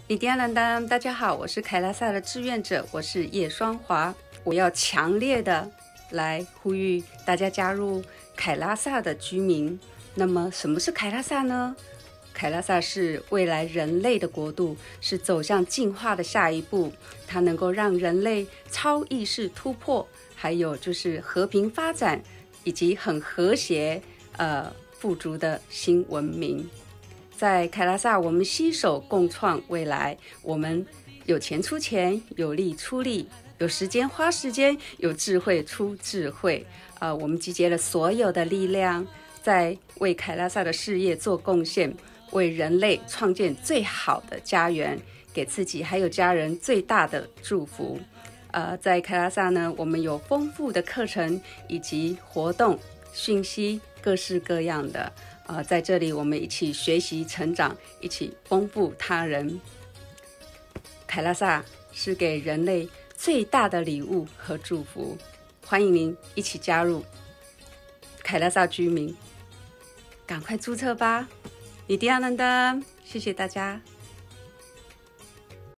印第安人的大家好，我是凯拉萨的志愿者，我是叶双华。我要强烈的来呼吁大家加入凯拉萨的居民。那么什么是凯拉萨呢？凯拉萨是未来人类的国度，是走向进化的下一步，它能够让人类超意识突破，还有就是和平发展，以及很和谐富足的新文明。在凯拉萨，我们携手共创未来。我们有钱出钱，有力出力，有时间花时间，有智慧出智慧。我们集结了所有的力量，在为凯拉萨的事业做贡献，为人类创建最好的家园，给自己还有家人最大的祝福。在凯拉萨呢，我们有丰富的课程以及活动讯息，各式各样的。在这里我们一起学习成长，一起丰富他人。凯拉萨是给人类最大的礼物和祝福，欢迎您一起加入凯拉萨居民，赶快注册吧！印第安人的，谢谢大家。